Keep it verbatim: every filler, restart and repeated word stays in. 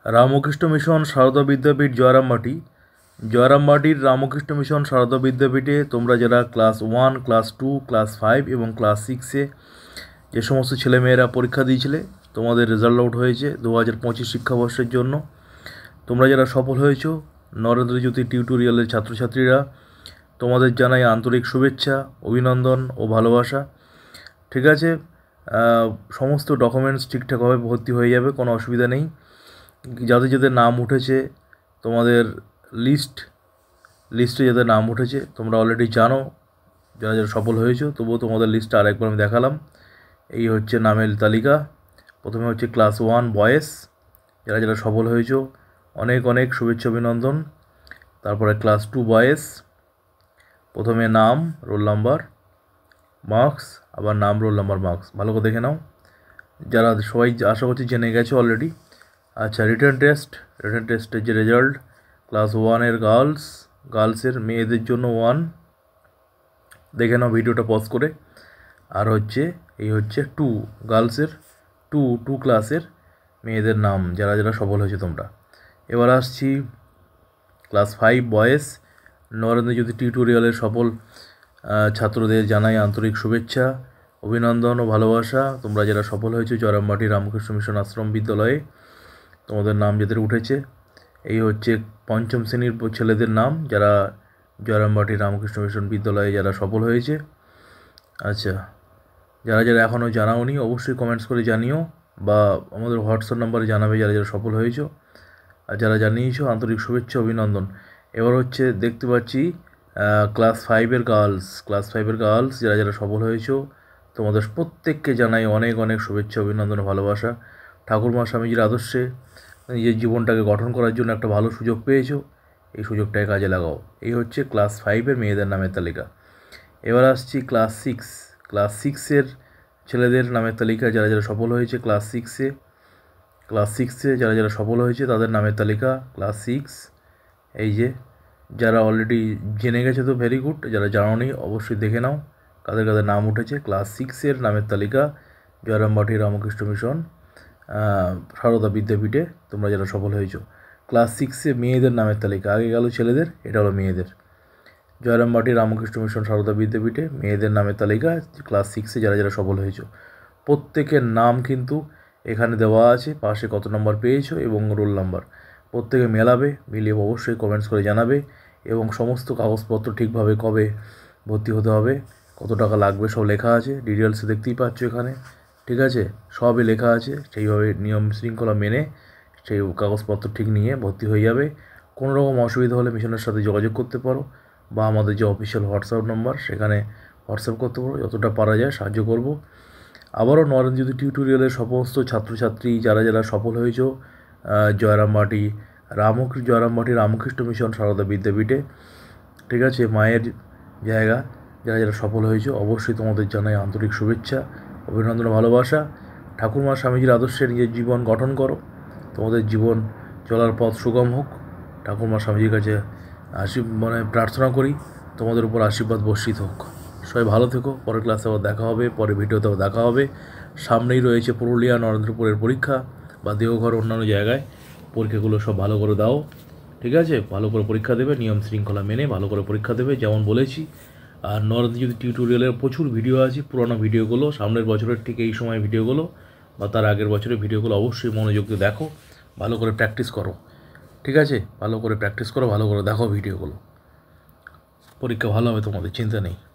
Ramakrishna Mission Sarada Vidyapith Jayrambati. জয়রামবাটির Ramakrishna Mission Sarada বিদ্যাপীঠে তোমরা যারা class one, class two, class five এবং ক্লাস সিক্সে যে সমস্ত ছেলেমেয়েরা পরীক্ষা দিয়েছিলে, তোমাদের রেজাল্ট আউট হয়েছে দু হাজার পঁচিশ শিক্ষাবর্ষের জন্য। তোমরা যারা সফল হয়েছো, নরেন্দ্রজ্যোতি টিউটোরিয়ালের ছাত্রছাত্রীরা, তোমাদের জানাই আন্তরিক শুভেচ্ছা, অভিনন্দন ও ভালোবাসা। ঠিক আছে, সমস্ত ডকুমেন্টস ঠিকঠাকভাবে ভর্তি হয়ে যাবে, কোনো অসুবিধা নেই। যাদের যাদের নাম উঠেছে, তোমাদের লিস্ট লিস্টে যাদের নাম উঠেছে তোমরা অলরেডি জানো, যারা যারা সফল হয়েছো, তবুও তোমাদের লিস্টটা আরেকবার আমি দেখালাম। এই হচ্ছে নামের তালিকা। প্রথমে হচ্ছে ক্লাস ওয়ান বয়েজ, যারা যারা সফল হয়েছো অনেক অনেক শুভেচ্ছা অভিনন্দন। তারপরে ক্লাস টু বয়েজ, প্রথমে নাম, রোল নাম্বার, মার্কস, আবার নাম, রোল নাম্বার, মার্কস ভালো করে দেখে নাও। যারা সবাই আশা করছি জেনে গেছো অলরেডি। আচ্ছা, রিটার্ন টেস্ট, রিটার্ন টেস্টের যে রেজাল্ট, ক্লাস ওয়ানের গার্লস, গার্লসের মেয়েদের জন্য ওয়ান, দেখে নাও ভিডিওটা পজ করে। আর হচ্ছে এই হচ্ছে টু, গার্লসের টু টু ক্লাসের মেয়েদের নাম, যারা যারা সফল হয়েছে তোমরা। এবার আসছি ক্লাস ফাইভ বয়েজ। নরেন্দ্রজ্যোতি টিউটোরিয়ালের সফল ছাত্রদের জানাই আন্তরিক শুভেচ্ছা, অভিনন্দন ও ভালোবাসা। তোমরা যারা সফল হয়েছে জয়রামবাটি রামকৃষ্ণ মিশন আশ্রম বিদ্যালয়ে, তোমাদের নাম যাদের উঠেছে, এই হচ্ছে পঞ্চম শ্রেণীর ছেলেদের নাম, যারা জয়রামবাটি রামকৃষ্ণ মিশন বিদ্যালয়ে যারা সফল হয়েছে। আচ্ছা, যারা যারা এখনও জানাওনি অবশ্যই কমেন্টস করে জানিও, বা আমাদের হোয়াটসঅ্যাপ নাম্বারে জানাবে যারা যারা সফল হয়েছো। আর যারা জানিয়েছো আন্তরিক শুভেচ্ছা অভিনন্দন। এবার হচ্ছে দেখতে পাচ্ছি ক্লাস ফাইভের গার্লস, ক্লাস ফাইভের গার্লস যারা যারা সফল হয়েছো, তোমাদের প্রত্যেককে জানাই অনেক অনেক শুভেচ্ছা অভিনন্দন ভালোবাসা। ঠাকুরমা স্বামীজির আদর্শে নিজের জীবনটাকে গঠন করার জন্য একটা ভালো সুযোগ পেয়েছো, এই সুযোগটাকে কাজে লাগাও। এই হচ্ছে ক্লাস ফাইভের মেয়েদের নামের তালিকা। এবার আসছি ক্লাস সিক্স, ক্লাস সিক্সের ছেলেদের নামের তালিকা, যারা যারা সফল হয়েছে ক্লাস সিক্সে, ক্লাস সিক্সে যারা যারা সফল হয়েছে তাদের নামের তালিকা। ক্লাস সিক্স, এই যে যারা অলরেডি জেনে গেছে তো ভেরি গুড, যারা জানোনি অবশ্যই দেখে নাও কাদের কাদের নাম উঠেছে। ক্লাস সিক্সের নামের তালিকা জয়রামবাটি রামকৃষ্ণ মিশন সারদা বিদ্যাপীঠে তোমরা যারা সফল হয়েছো। ক্লাস সিক্সে মেয়েদের নামের তালিকা, আগে গেল ছেলেদের, এটা হলো মেয়েদের। জয়রামবাটি রামকৃষ্ণ মিশন সারদা বিদ্যাপীঠে মেয়েদের নামের তালিকা ক্লাস সিক্সে যারা যারা সফল হয়েছো। প্রত্যেকের নাম কিন্তু এখানে দেওয়া আছে, পাশে কত নম্বর পেয়েছো এবং রোল নাম্বার প্রত্যেকে মেলাবে, মিলিয়ে অবশ্যই কমেন্টস করে জানাবে। এবং সমস্ত কাগজপত্র ঠিকভাবে কবে ভর্তি হতে হবে, কত টাকা লাগবে সব লেখা আছে, ডিটেলসে দেখতেই পাচ্ছ এখানে। ঠিক আছে, সবই লেখা আছে, সেইভাবে নিয়ম শৃঙ্খলা মেনে সেই কাগজপত্র ঠিক নিয়ে ভর্তি হয়ে যাবে। কোনো রকম অসুবিধা হলে মিশনের সাথে যোগাযোগ করতে পারো, বা আমাদের যে অফিসিয়াল হোয়াটসঅ্যাপ নাম্বার সেখানে হোয়াটসঅ্যাপ করতে পারো, যতটা পারা যায় সাহায্য করব। আবারও নরেন্দ্রজ্যোতি টিউটোরিয়ালের সমস্ত ছাত্রছাত্রী যারা যারা সফল হয়েছো জয়রামবাটি রামকৃষ্ণ জয়রামবাটি রামকৃষ্ণ মিশন সারদা বিদ্যাপীঠে, ঠিক আছে, মায়ের জায়গা, যারা যারা সফল হয়েছো অবশ্যই তোমাদের জানাই আন্তরিক শুভেচ্ছা, অভিনন্দন, ভালোবাসা। ঠাকুরমা স্বামীজির আদর্শে নিজের জীবন গঠন করো, তোমাদের জীবন চলার পথ সুগম হোক। ঠাকুরমা স্বামীজির কাছে আশীর মানে প্রার্থনা করি তোমাদের উপর আশীর্বাদ বর্ষিত হোক। সবাই ভালো থেকো, পরের ক্লাসে আবার দেখা হবে, পরের ভিডিওতে আবার দেখা হবে। সামনেই রয়েছে পুরুলিয়া নরেন্দ্রপুরের পরীক্ষা, বা দেওঘর অন্যান্য জায়গায় পরীক্ষাগুলো সব ভালো করে দাও। ঠিক আছে, ভালো করে পরীক্ষা দেবে, নিয়ম শৃঙ্খলা মেনে ভালো করে পরীক্ষা দেবে যেমন বলেছি। আর নরেন্দ্রজ্যোতি টিউটোরিয়ালের প্রচুর ভিডিও আছে, পুরোনো ভিডিওগুলো, সামনের বছরের ঠিক এই সময় ভিডিওগুলো বা তার আগের বছরের ভিডিওগুলো অবশ্যই মনোযোগ দিয়ে দেখো, ভালো করে প্র্যাকটিস করো। ঠিক আছে, ভালো করে প্র্যাকটিস করো, ভালো করে দেখো ভিডিওগুলো, পরীক্ষা ভালো হবে তোমাদের, চিন্তা নেই।